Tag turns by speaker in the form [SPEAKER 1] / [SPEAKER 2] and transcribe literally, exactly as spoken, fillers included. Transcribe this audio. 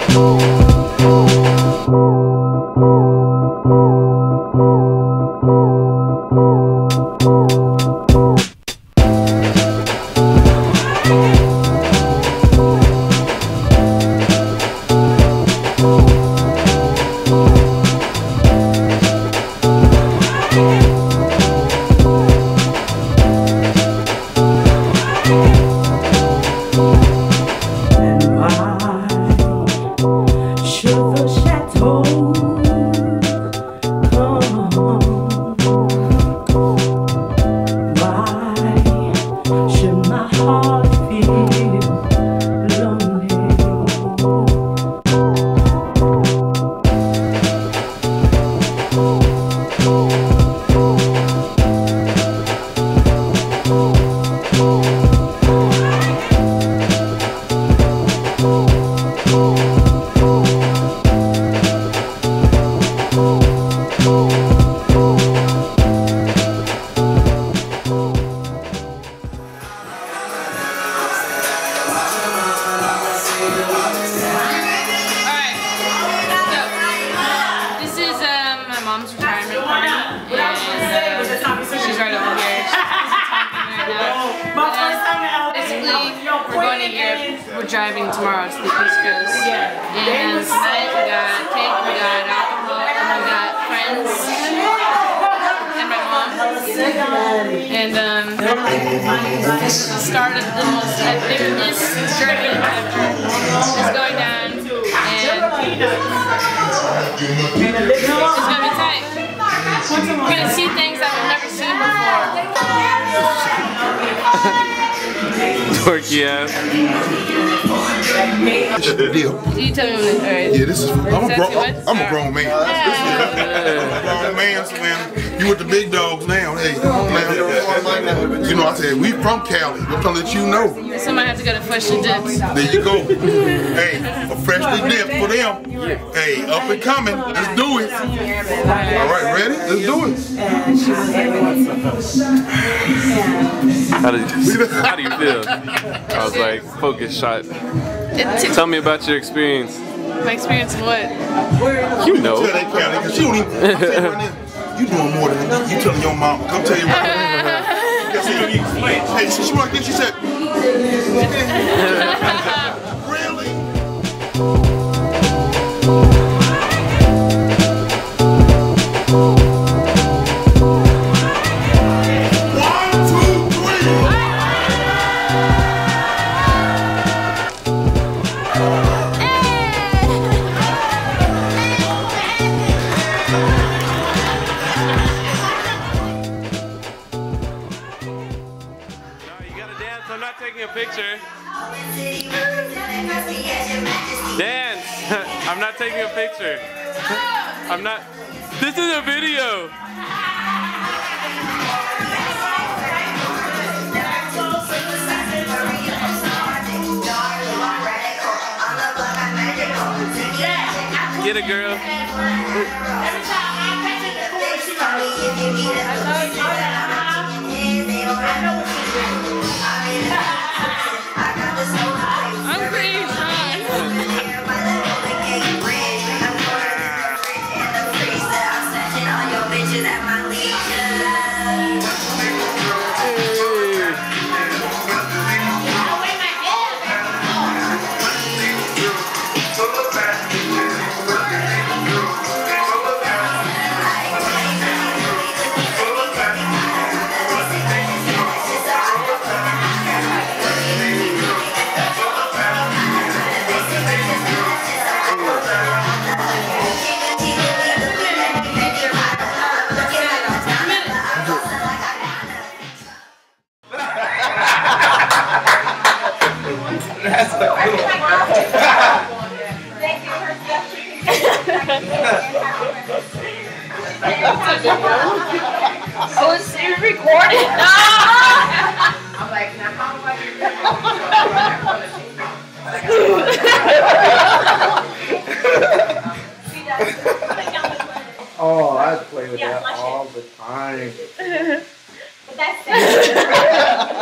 [SPEAKER 1] We're driving tomorrow to the East Coast, and tonight we got cake, we got alcohol, and we got friends, and my mom, and um, this is the start of the most epic journey ever. It's going down, and it's gonna be tight. We're gonna see things that we've never seen before.
[SPEAKER 2] Dorky ass.
[SPEAKER 3] Deal.
[SPEAKER 1] You tell me when it's alright.
[SPEAKER 3] Yeah, this is. I'm a, bro, I'm, I'm a grown man. I'm a grown man, so man, you with the big dogs now. Hey, man. You know, I said we from Cali. I'm trying to let you know.
[SPEAKER 1] Somebody have to go to FweshlyDipped.
[SPEAKER 3] There you go. Hey, a freshly dipped for them. Hey, up and coming. Let's do it. All right, ready? Let's do it.
[SPEAKER 2] How did you, how do you feel? I was like, focus shot. Tell me about your experience.
[SPEAKER 1] My experience of what?
[SPEAKER 2] You know.
[SPEAKER 3] Tell that Cali, because she don't even. I'm saying right now, you doing more than that. You telling your mom. Come tell you right now. Because she don't even explain. Hey, she walked in, she said, really?
[SPEAKER 2] I'm not taking a picture. Dance! I'm not taking a picture. I'm not. This is a video. Get it, girl.
[SPEAKER 1] I'm pretty
[SPEAKER 4] Oh, it's recorded. I'm like, now how do I
[SPEAKER 5] Oh, I play with that all the time.
[SPEAKER 4] But that's